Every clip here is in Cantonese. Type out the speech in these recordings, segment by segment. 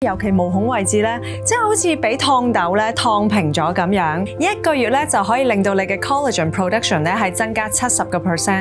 尤其毛孔位置咧，即係好似俾燙斗咧燙平咗咁樣。1個月咧就可以令到你嘅 collagen production 咧係增加70%。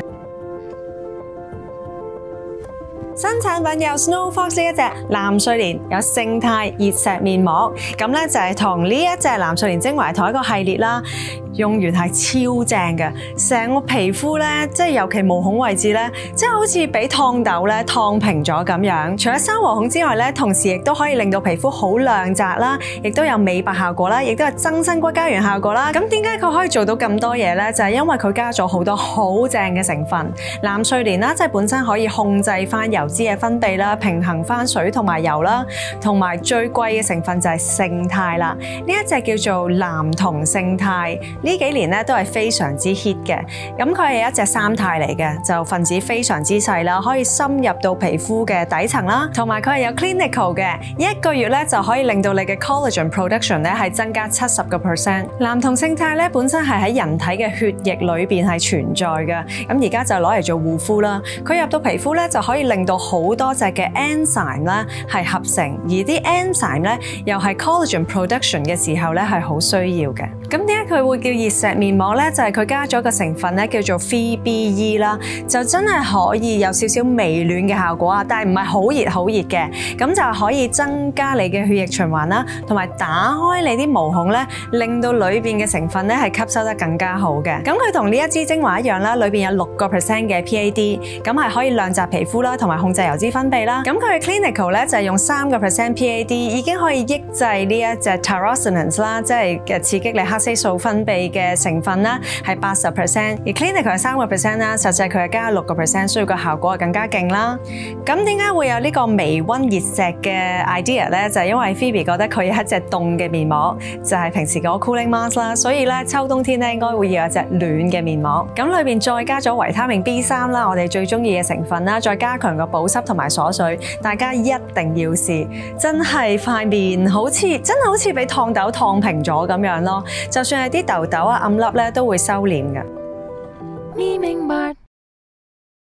新產品有 Snow Fox 呢一隻藍睡蓮，有勝肽熱石面膜，咁咧就係同呢一隻藍睡蓮精華同一個系列啦。用完係超正嘅，成個皮膚咧，即係尤其毛孔位置咧，即係好似俾燙斗咧燙平咗咁樣。除咗收毛孔之外咧，同時亦都可以令到皮膚好亮澤啦，亦都有美白效果啦，亦都有增生骨膠原效果啦。咁點解佢可以做到咁多嘢咧？就係因為佢加咗好多好正嘅成分。藍睡蓮啦，即係本身可以控制翻油脂嘅分泌啦，平衡翻水同埋油啦，同埋最貴嘅成分就係勝肽啦。呢一隻叫做藍銅勝肽。呢幾年咧都係非常之 hit 嘅，咁佢係一隻三肽嚟嘅，就分子非常之細啦，可以深入到皮膚嘅底層啦，同埋佢係有 clinical 嘅，1個月咧就可以令到你嘅 collagen production 咧係增加70%。藍銅勝肽咧本身係喺人體嘅血液裏邊係存在嘅，咁而家就攞嚟做護膚啦。佢入到皮膚咧就可以令到好多隻嘅 enzyme 咧係合成，而啲 enzyme 咧又係 collagen production 嘅時候咧係好需要嘅。咁點解佢會叫熱石面膜咧？就係佢加咗個成分咧叫做 VBE 啦，就真係可以有少少微暖嘅效果啊，但係唔係好熱嘅，咁就可以增加你嘅血液循環啦，同埋打開你啲毛孔咧，令到裏邊嘅成分咧係吸收得更加好嘅。咁佢同呢一支精華一樣啦，裏邊有6% 嘅 PAD， 咁係可以亮澤皮膚啦，同埋控制油脂分泌啦。咁佢嘅 clinical 咧就係用3% PAD， 已經可以抑制呢一隻 tyrosinase 啦，即係嘅刺激你黑色素分泌嘅成分啦，係80%，而 clinical 係3% 啦，實際佢係加6%，所以個效果係更加勁啦。咁點解會有呢個微溫熱石嘅 idea 咧？就係因為 Phoebe 覺得佢有一隻凍嘅面膜，就係平時嗰個 cooling mask 啦，所以咧秋冬天咧應該會要有隻暖嘅面膜。咁裏邊再加咗維他命 B3 啦，我哋最中意嘅成分啦，再加強個保濕同埋鎖水，大家一定要試，真係塊面真係好似俾燙斗燙平咗咁樣咯，就算係啲痘痘啊暗粒咧都會收斂嘅。